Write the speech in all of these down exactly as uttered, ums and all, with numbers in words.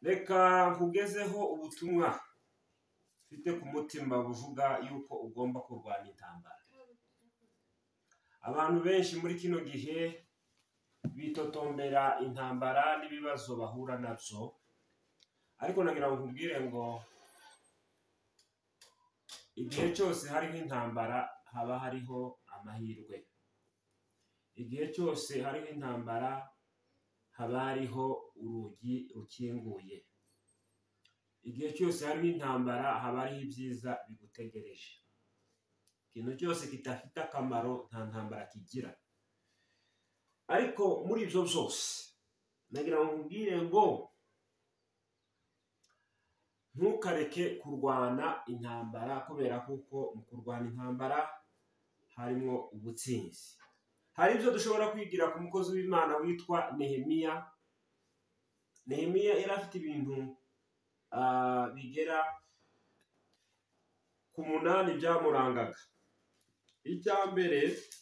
reka nkugezeho ubutumwa mfite ku mutima buvuga yuko ugomba kurwanya intambara. Abantu benshi muri kino gihe bitotombera intambara n'ibibazo bahura nabyo, ariko nagira ngo nkubwire ngo igihe cyose hariho intambara haba hariho amahirwe. Igihe cyose hariho intambara haba hariho urugi rukinguye. Igihe cyose hariho intambara haba hariho ibyiza bigutegereje. Ikintu cyose kitafite akamaro nta ntambara kigira. Ariko muri ibyo byose nagira ngo nkubwire ngo ntukareke kurwana intambara, kubera kuko mu kurwana intambara harimo ubutsinzi. Hari ibyo dushobora kwigira ku mukozi w'Imana witwa Nehemiya. Nehemiya yari afite ibintu uh, bigera ku munani byamurangaga. Icya mbere,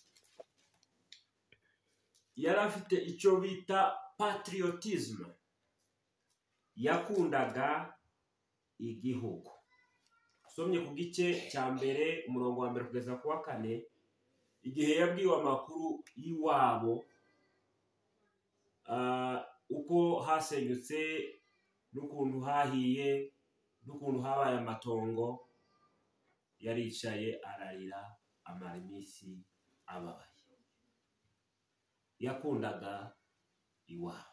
yari afite icyo bita patriotisme. Yakundaga igihugu. Somye ku gice cya mbere umurongo wa mbere kugeza ku wa kane, igihe yabwiwe amakuru y'iwabo uh, uko hasenyutse n'ukuntu hahiye n'ukuntu habaye amatongo, yaricaye ararira amara iminsi ababaye. Yakundaga iwabo.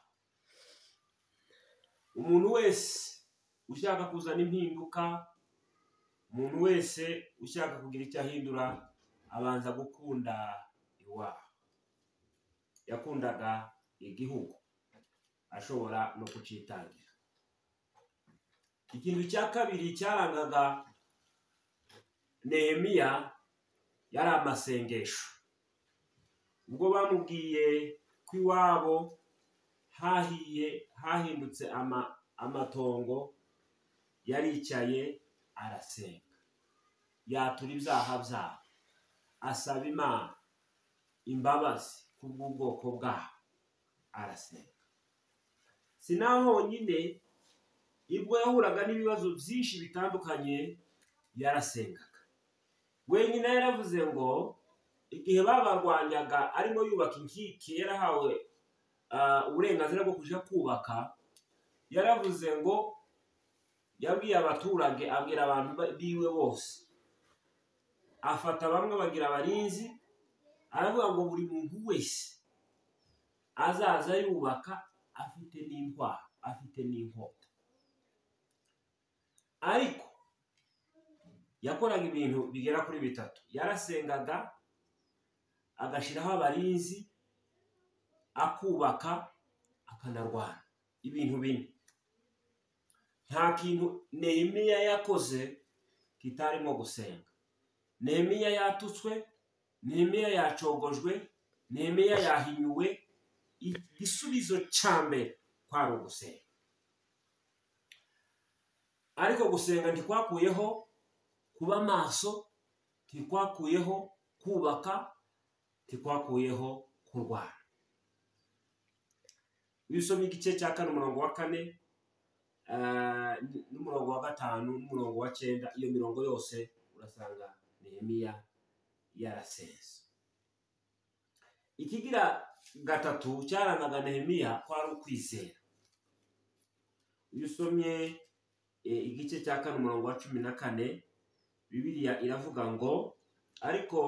Umuntu wese ushaka kuzana impinduka, umuntu wese ushaka kugira icyo ahindura, abanza gukunda iwabo. Yakundaga igihugu, ashobora no kucitangira. Ikintu cya kabiri cyarangaga Nehemiya yari amasengesho. Ubwo bamubwiye ko iwabo hahiye hahindutse ama, amatongo, yaricaye arasenga, yatura ibyaha byabo, asaba Imana imbabazi kubw'ubwoko bwabo, arasenga. Sinaho honyine, ibwo yahuraga n'ibibazo byinshi bitandukanye yarasengaga. Wenyine yaravuze ngo igihe babarwanyaga arimo yubaka inkike yarahawe uh, uburenganzira bwo kuja kubaka, yaravuze ngo yabwiye abaturage, abwira abantu biwe bose, afata bamwe bagira abarinzi, aravuga ngo buri muntu wese azaza yubaka afite n'intwaro, afite n'inkota. Ariko yakoraga ibintu bigera kuri bitatu. Yarasengaga, agashiraho abarinzi, akubaka, akanarwana. Ibintu bine. Nta kintu Nehemiya yakoze kitarimo gusenga. Nehemiya yatutswe, Nehemiya yacogojwe, Nehemiya yahinyuwe, igisubizo cya mbere kwari ugusenga. Ariko gusenga ntikwakuyeho kuba maso, ntikwakuyeho kubaka, ntikwakuyeho kurwana. Wisomye igice cya kane umurongo wa kane uh, n'umurongo wa gatanu n'umurongo wa cyenda, iyo mirongo yose urasanga Nehemiya yarasenze. Ikigira gatatu cyarangaga Nehemiya kwari ukwizera. Wisomye e, igice cya kane umurongo wa cumi na kane, Bibiliya iravuga ngo ariko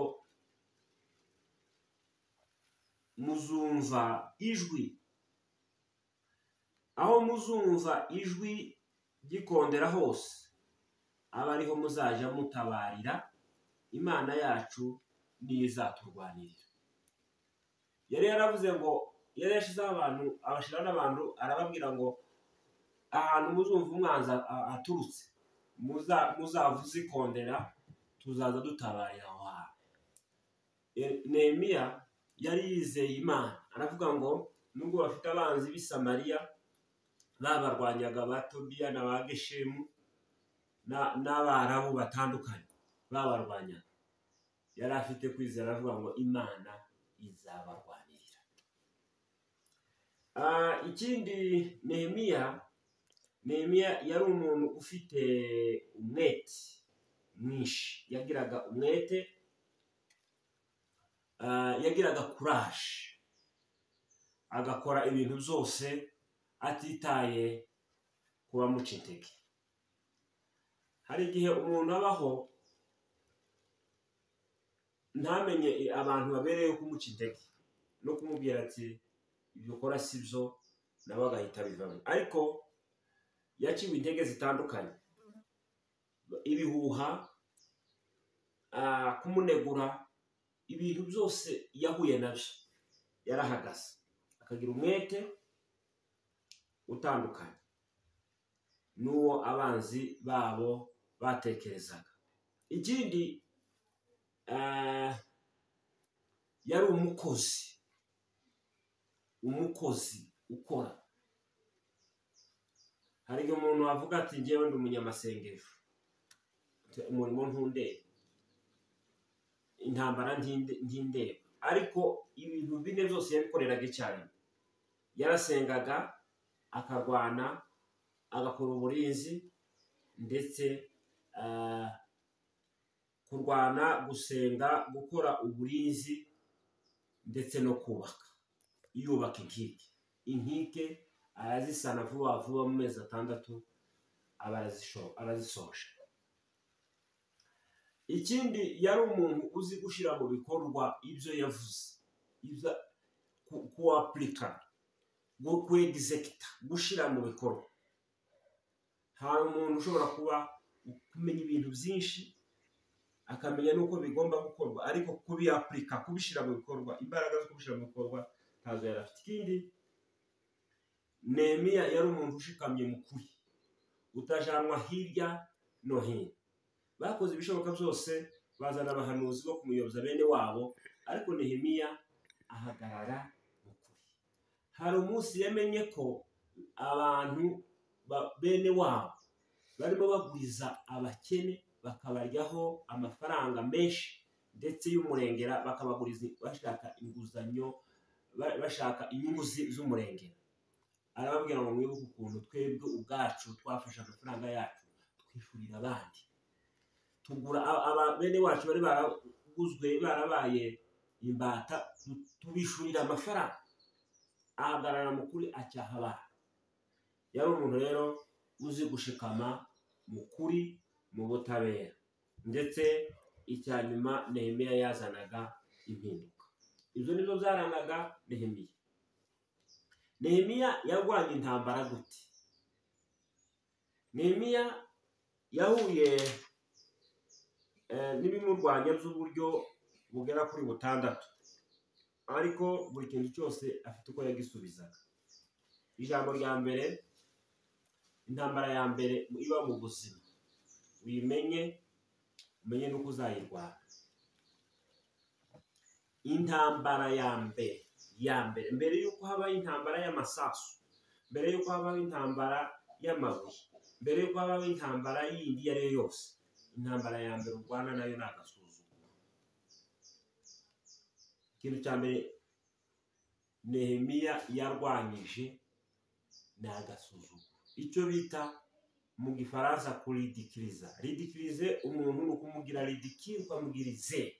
muzumva ijwi, aho muzumva ijwi gikondera hose, aba ariho muzaja mutabarira, Imana yacu niyo izaturwanirira. Yari yaravuze ngo, yari yashizeho abantu, abashira n'abantu, arababwira ngo ahantu muzumva umwanzi aturutse, muza muzavuze ikondera, tuzaza dutabarira aho hantu. Nehemiya yari yizeye Imana, aravuga ngo nubwo bafite abanzi b'i Samariya babarwanyaga, ba Tobiya na ba Geshemu n'Abarabu batandukanye babarwanyaga, yari afite kwizera, aravuga ngo Imana izabarwanirira. Uh, ikindi Nehemiya Nehemiya yari umuntu ufite umwete mwinshi, yagiraga umwete, uh, yagiraga courage, agakora ibintu byose atitaye kuba muca intege. Hari igihe umuntu abaho ntamenye abantu babereye kumuca intege no kumubwira ati ibyo ukora sibyo, nabo agahita bivamo. Ariko yaciwe intege zitandukanye, ibihuha, uh, kumunegura, ibintu byose yahuye nabyo yarahagaze, akagira umwete utandukanye n'uwo abanzi babo batekerezaga. Ikindi, uh, yari umukozi umukozi ukora. Hari igihe umuntu avuga ati njyewe ndi umunyamasengesho, umurimo ntundeba, intambara ntindeba, ariko ibintu bine byose yabikoreraga icyarimwe. Yarasengaga, akarwana, agakora uburinzi, ndetse uh, kurwana, gusenga, gukora uburinzi, ndetse no kubaka. Yubaka inkike inkike arazisana vuba vuba, mu mezi atandatu arazisoje. Ikindi, yari umuntu uzi gushyira mu bikorwa ibyo yavuze, ibyo kuaplika, kwegizekita, gushyira mu bikorwa. Hari umuntu ushobora kuba kumenya ibintu byinshi, akamenya nuko bigomba gukorwa, ariko kubiaplika, kubishyira mu bikorwa, imbaraga zo kubishyira mu bikorwa ntazo yari afite. Ikindi, Nehemiya yari umuntu ushikamye mu kuri, utajanwa hirya no hino. Bakoze ibishoboka byose, bazana abahanuzi bo kumuyoboza bene wabo, ariko Nehemiya ahagarara mu kuri. Hari umunsi yamenye ko abantu bene wabo barimo baguriza abakene, bakabaryaho amafaranga menshi, ndetse y'umurengera, bakabaguriza bashaka inguzanyo, bashaka inyungu z'umurengera. Arababwira ngo mwibuke ukuntu twebwe ubwacu twafashe amafaranga yacu twishurira abandi, tugura aba bene wacu bari baraguzwe, barabaye imbata, tubishurira amafaranga. Ahagarara mu kuri, acyaha abantu. Yari umuntu rero uzi gushikama mu kuri, mu butabera. Ndetse icya nyuma, Nehemiya yazanaga impinduka. Ibyo nibyo byarangaga Nehemiya. Nehemiya yarwanya intambara gute? Nehemiya yahuye eh, n'ibimurwanya by'uburyo bugera kuri butandatu, ariko buri kintu cyose afite uko yagisubizaga. Ijambo rya mbere, intambara ya mbere iba mu buzima, uyimenye, umenye nuko uzayirwana. Intambara ya mbere ya mbere mbere yuko habaho intambara y'amasasu, mbere yuko habaho intambara y'amabuye, mbere yuko habaho intambara yindi iyo ari yo yose, intambara ya mbere urwana nayo ni agasuzuguro. Ikintu cya mbere Nehemiya yarwanyije ni agasuzuguro, icyo bita mu gifaransa kuridikiriza. Ridikirize umuntu ni ukumugira ridikiri, ukamugirize.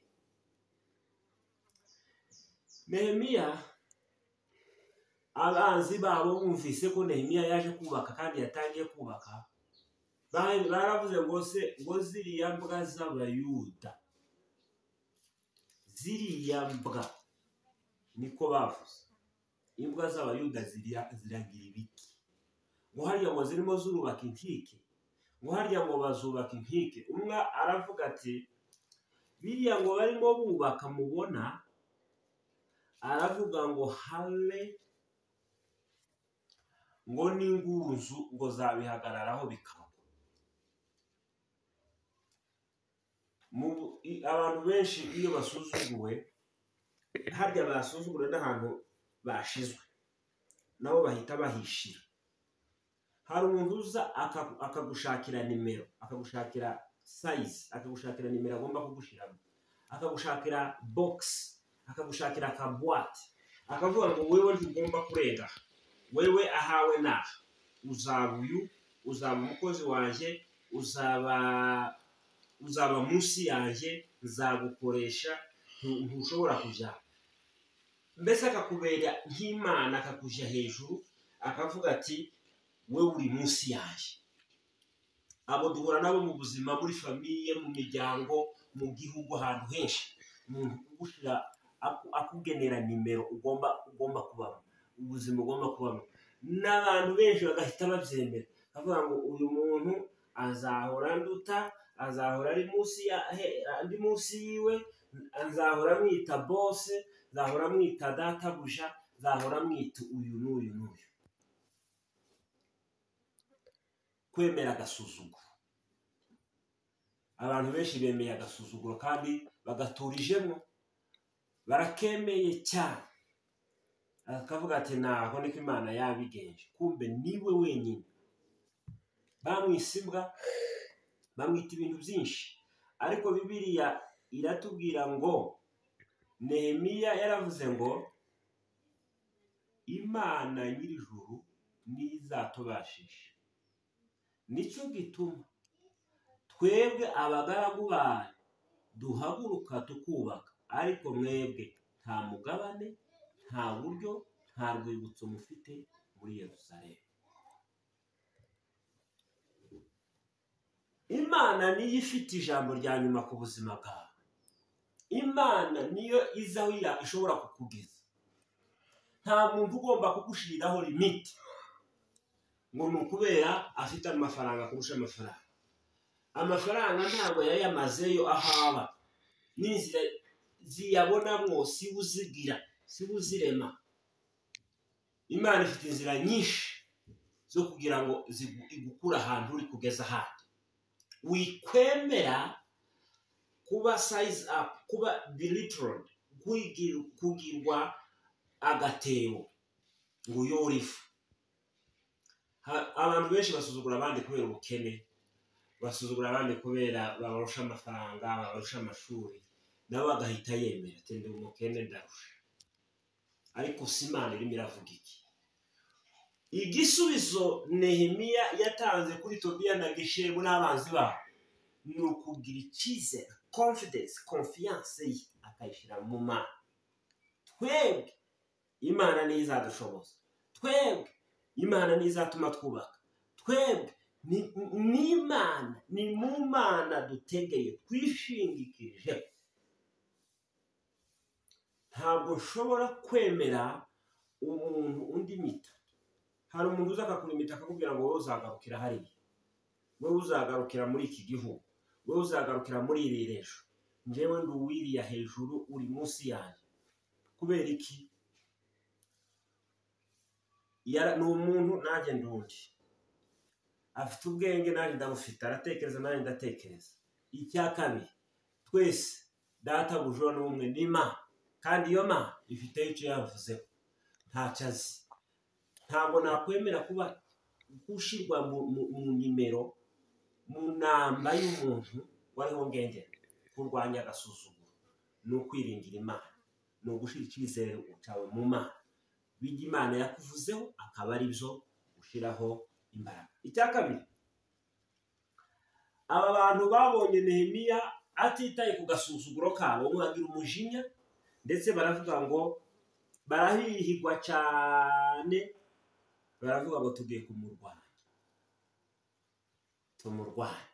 Nehemiya, abanzi babo bumvise ko Nehemiya yaje kubaka kandi yatangiye kubaka, baravuze ngo se ngo ziriya mbwa z'Abayuda, ziriya mbwa, niko bavuze, imbwa z'Abayuda ziragira ibiki, ngo harya ngo zirimo zurubaka inkike, ngo harya ngo bazubaka inkike. Umwe aravuga ati biriya ngo barimo bubaka mubona, aravuga ngo hale ngo n'inguruzu ngo zabihagararaho bikaba. Abantu benshi iyo basuzuguwe, harya basuzugura n'ahantu bashizwe, nabo bahita bahishira. Hari umuntu uza akagushakira nimero, akagushakira size, akagushakira nimero agomba kugushiramo, akagushakira box, akagushakira akabuwate, akavuga ngo wewe ntugomba kurenga, wewe ahawe naha, uzaba uyu, uzaba umukozi wanjye, uzaba uzaba munsi yanjye, nzagukoresha, ntushobora kujya. Mbese akakubera nk'Imana, akakujya hejuru, akavuga ati we uri munsi yanjye. Abo duhura nabo mu buzima, muri famiye, mu miryango, mu gihugu, ahantu henshi. Umuntu ugushyira akugenera nimero ugomba ugomba kubamo, ubuzima ugomba kubamo, n'abantu benshi bagahita babyemera, bavuga ngo uyu muntu azahora nduta, azahora ari munsi ya andi munsi yiwe, azahora mwita bose, azahora mwita databuja, azahora mwita uyu n'uyu n'uyu. Kwemera agasuzuguro. Abantu benshi bemeye agasuzuguro kandi bagaturijemo, barakemeye cyane, akavuga ati naho niko Imana yabigenje. Kumbe niwe wenyine. Bamwise imbwa, bamwita ibintu byinshi, ariko Bibiliya iratubwira ngo Nehemiya yaravuze ngo Imana nyir'ijuru nizatubashisha. Nicyo gituma twebwe abagaragu bayo duhaguruka tukubaka, ariko mwebwe nta mugabane, nta buryo, nta rwibutso mufite muri Yerusalemu. Imana niyo ifite ijambo rya nyuma ku buzima bwawe. Imana niyo iza aho ishobora kukugeza. Nta muntu ugomba kugushiriraho limiti ngo ni ukubera afite amafaranga kurusha amafaranga. Amafaranga ntabwo yayamazeyo ahaba, n'inzira ziyabonamwo si buzigira, si buzirema. Imana ifite inzira nyinshi zo kugira ngo igukura ahantu uri kugeza ahandi. Wikwemera kuba size up, kuba belittled, kugirwa agatebo ngo uyore ifu. Abantu benshi basuzugura abandi kubera ubukene, basuzugura abandi kubera babarusha amafaranga, babarusha amashuri, nabo bagahita yemera ati ndi umukene ndarusha. Ariko si Imana irimo iravuga iki? Igisubizo Nehemiya yatanze kuri Tobiya na Geshemu n'abanzi babo ni ukugira icyizere, confidence, confiance ye akayishyira mu Mana. Twebwe Imana niyo izadushoboza, twebwe Imana niyo izatuma twubaka, twebwe ni Imana, ni mu Mana dutegeye, twishingikije. Ntabwo nshobora kwemera umuntu undi mita. Hari umuntu uza akakurimita akakubwira ngo wowe uzagarukira hariya, wowe uzagarukira muri iki gihugu, wowe uzagarukira muri iri rejo, njyewe ndi uwiriya hejuru, uri munsi yanjye. Kubera iki? Ni umuntu nanjye ndundi, afite ubwenge nanjye ndabufite, aratekereza nanjye ndatekereza. Icya kabiri, twese databuja n'umwe ni Imana, kandi iyo Mana ifite icyo yavuzeho, ntacyo azi. Ntabwo nakwemera kuba gushirwa mu nimero, mu namba y'umuntu wariho ngengera. Kurwanya agasuzuguro ni ukwiringira Imana, ni ugushira icyizere cyawe mu Mana. Bijya Imana yakuvuzeho akaba ari byo ushiraho imbaraga. Icya kabiri, aba bantu babonye Nehemiya atitaye ku gasuzuguro kabo, bagira umujinya, ndetse baravuga ngo barahihigwa cyane, baravuga ngo tugiye kumurwanya, tumurwanya.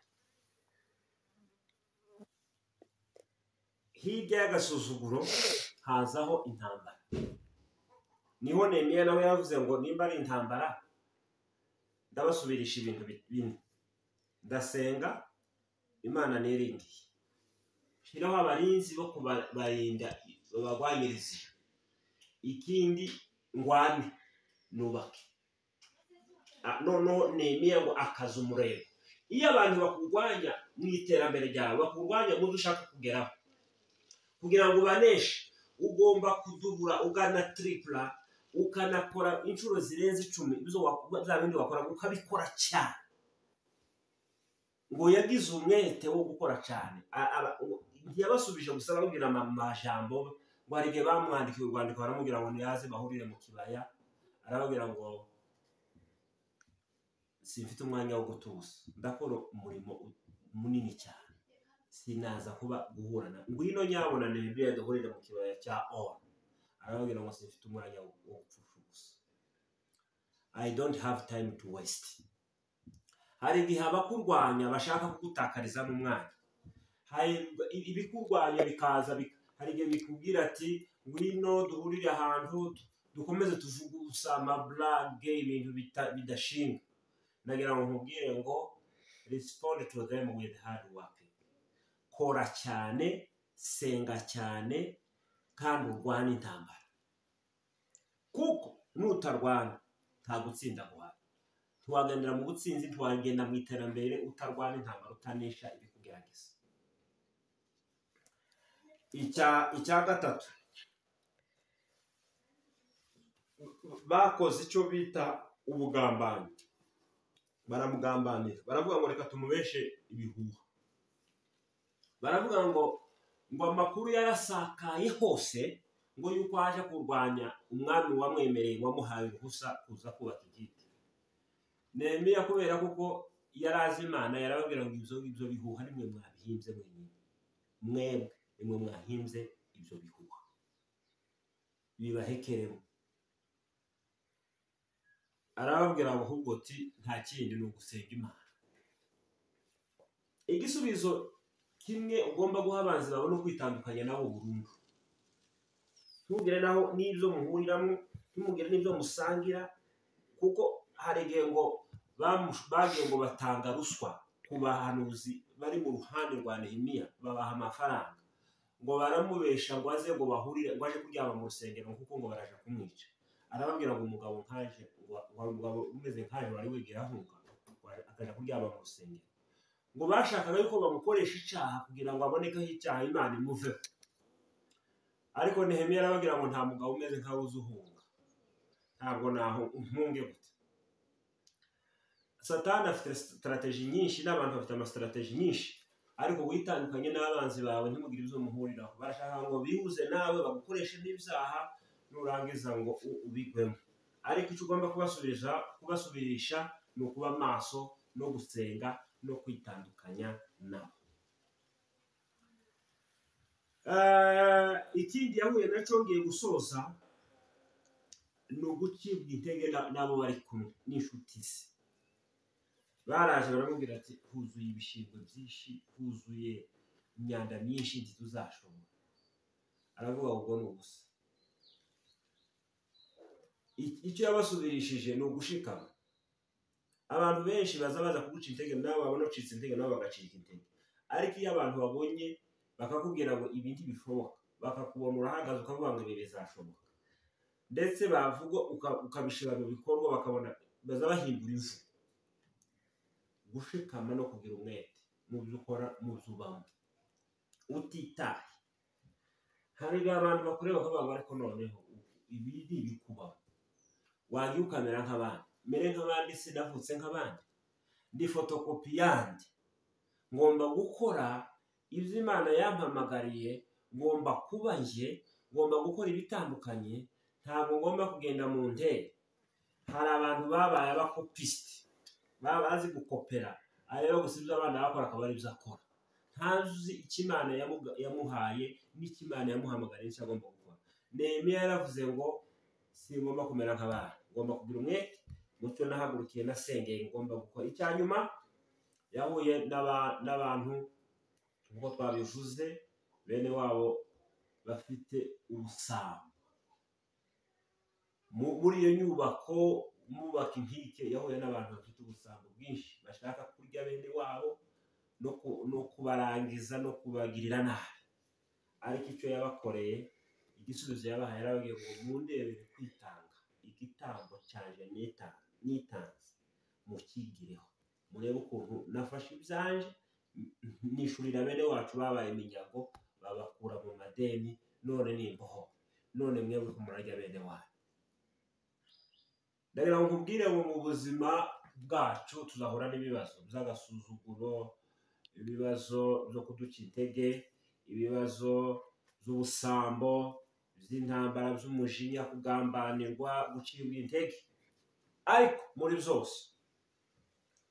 Hirya y'agasuzuguro hazaho intambara. Niho Nehemiya nawe yavuze ngo nimba ari intambara, ndabasubirisha ibintu bine. Ndasenga, Imana niringiye, shiraho abarinzi bo kubarinda babagwanyiriza. Ikindi, ngwane nubake. Noneho Nehemiya ngo akaza umurego. Iyo abantu bakurwanya mu iterambere ryawe, bakurwanya mu byo ushaka kugeraho, kugira ngo ubaneshe, ugomba kudubura, ugana tripla, ukanakora inshuro zirenze icumi ibyo za bindi wakora, ukabikora cyane. Ngo yagize umwete wo gukora cyane. Ntiyabasubije gusa babwira amajambo, ngo hari igihe bamwandikiye urwandiko baramubwira ngo niyaze bahurire mu kibaya, arababwira ngo simfite umwanya wo gutuza ndakora umurimo munini cyane sinaza kuba guhurana ngwino nyabona Nehemiya duhurira mu kibaya cya Ono arababwira ngo simfite umwanya wo gupfusha ubusa I don't have time to waste. Hari igihe abakurwanya bashaka kugutakariza n'umwanya hari ibikurwanya bikaza hari igihe bikubwira ati ngwino duhurire ahantu dukomeze tuvuge usama blage ibintu bidashinga ndagira ngo nkubwire ngo respond to them with hard work. Kora cyane senga cyane kandi urwane intambara kuko nutarwana nta gutsinda guhari tuwagendera mu gutsinzi tuwagenda mu iterambere utarwana intambara utanesha ibikugerageza. icya icya gatatu bakoze icyo bita ubugambanyi baramugambanira baravuga ngo reka tumubeshe ibihuha baravuga ngo ngo amakuru yarasakaye hose ngo yuko aje kurwanya umwami wamwemereye wamuhaye uruhusa kuza kubaka igiti. Nehemiya kubera kuko yarazi Imana yarababwira ngo ibyo ibyo bihuha nimwe mwabihimbye mwenyine mwebwe nimwe mwahimbye ibyo bihuha bibahekeremo arababwira ahubwo ati nta kindi ni ugusenga Imana. Igisubizo kimwe ugomba guha abanzi bawe no kwitandukanya nabo burundu ntugire naho n'ibyo muhuriramo ntumugire n'ibyo musangira kuko hari igihe ngo bagiye ngo batanga ruswa ku bahanuzi bari mu ruhande rwa Nehemiya babaha amafaranga ngo baramubesha ngo aze ngo bahurire ngo aje kuryama mu rusengero kuko ngo baraje kumwica. Arababwira ngo umugabo nkaje umugabo umeze nkaje wari wegera ahunga akaja kuryama mu rusengero ngo bashakaga yuko bamukoresha icyaha kugira ngo aboneke icyaha Imana imuve ariko Nehemiya arababwira ngo nta mugabo umeze nkawe uzuhunga ntabwo naho umpunge gute. Satani afite strategy nyinshi n'abantu bafite ama strategy nyinshi ariko witandukanye n'abanzi bawe ntimugire ibyo muhuriraho barashaka ngo bihuze nawe bagukoreshe n'ibyaha nurangiza ngo ubigwemo ariko icyo ugomba kubasubiza kubasubirisha ni ukuba maso no gusenga no kwitandukanya nabo. Uh, ikindi yahuye nacyo ngiye gusoza ni ugucibwa intege nabo bari kumwe n'inshuti ze baraje baramubwira ati huzuye ibishingwe byinshi huzuye imyanda myinshi ntituzashobora. Aravuga ubwo ni ubusa icyo yabasubirishije ni ugushikama. Abantu benshi baza baza kuguca intege nawe babona ucitse intege nawe bagacika intege ariko iyo abantu babonye bakakubwira ngo ibi ntibishoboka bakakubona urahagaze ukavuga ngo ibi bizashoboka ndetse bavuga ukabishira mu bikorwa bakabona baza bahindura ivu. Gushikama no kugira umwete mu byo ukora mu byubamo utitaye. Hari abantu bakureba bakavuga ariko noneho ibi ntibikubaho wagiye ukamera nk'abandi mere nk'abandi sinavutse nk'abandi ndi fotokopi yandi ngomba gukora ibyo Imana yampamagariye ngomba kuba nje ngomba gukora ibitandukanye ntabwo ngomba kugenda mu ndege. Hari abantu babaye abakopisite babazi gukopera areba gusa ibyo abana bakora akaba ari byo akora ntazi icyo Imana yamuhaye n'icyo Imana yamuhamagariye icyo agomba gukora. Nehemiya yaravuze ngo singomba kumera nk'abandi ngomba kugira umwete mucyo nahagurukiye nasengeye ngomba gukora. Icya nyuma yahuye n'abantu nk'uko twabivuze bene wabo bafite ubusambo muri iyo nyubako mubaka inkike yahuye n'abantu bafite ubusambo bwinshi bashaka kurya bene wabo no kubarangiza no kubagirira nabi ariko icyo yabakoreye igisubizo yabahaye yarababwiye ngo mundebere kwitanga igitambo cyanje nitanze mukigireho murebe ukuntu nafashe ibyanje nishurira bene wacu babaye iminyago babakura mu madeni none nimboho none mwebwe kumurajya bene wacu. Ndagira ngo nkubwire ngo mu buzima bwacu tuzahura n'ibibazo by'agasuzuguro ibibazo byo kuduca intege ibibazo by'ubusambo by'intambara by'umujinya kugambanirwa gucibwa intege ariko muri byose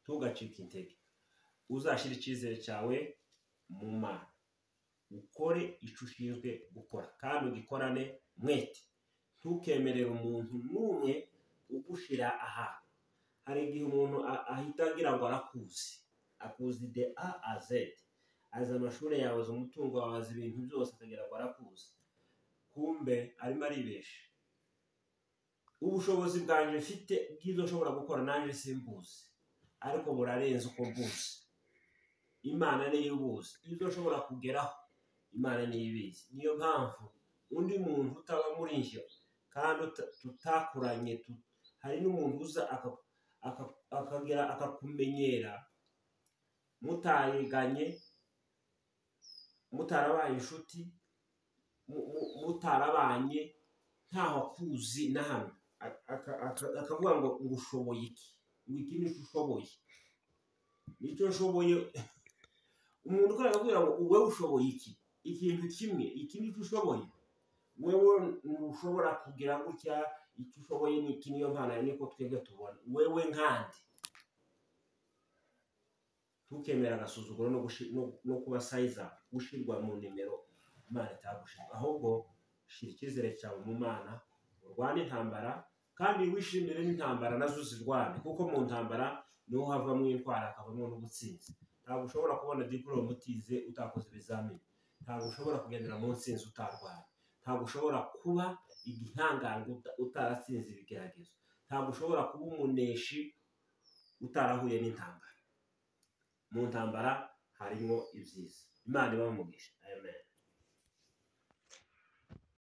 ntugacike intege, uzashyira icyizere cyawe mu Mana, ukore icyo ushinzwe gukora kandi ugikorane mwete. Ntukemerere umuntu n'umwe ugushyira ahantu. Hari igihe umuntu ahita agira ngo arakuzi, akuzi de A a Z, azi amashuri yawe, azi umutungo wawe, azi ibintu byose, akagira ngo arakuzi, kumbe arimo aribesha. Ubushobozi bwanjye mfite bw'ibyo nshobora gukora nanjye simbuzi, ariko burarenze uko mbuzi. Imana niyo ibuzi ibyo nshobora kugeraho, Imana niyo ibizi. Niyo mpamvu undi muntu utaba muri njye kandi tutakuranye, hari n'umuntu uza akagera akakumenyera mutariganye, mutarabaye inshuti, mutarabanye, ntaho akuzi na hamwe, akavuga ngo ngushoboye iki, ngo iki nicyo ushoboye, nicyo nshoboye. Umuntu ukora akubwira ngo wowe ushoboye iki, ikintu kimwe, iki nicyo ushoboye, wewe ntushobora kugira gutya, icyo ushoboye ni iki. Niyo mpano niko twebwe tubona wewe nkandi. Ntukemera agasuzuguro no kuba sayiza, gushyirwa mu nimero Imana itagushaka. Ahubwo shyira icyizere cyawe mu Mana, urwane intambara kandi wishimire n'intambara nazo zirwane, kuko mu ntambara niho havamo intwara, hakavamo n'ubutsinzi. Ntabwo ushobora kubona diplome utize, utakoze ibizamini. Ntabwo ushobora kugendera mu ntsinzi utarwaye. Ntabwo ushobora kuba igihangange utaratsinze ibigeragezo. Ntabwo ushobora kuba umuneshi utarahuye n'intambara. Mu ntambara harimo ibyiza. Imana ibahe umugisha. Amen.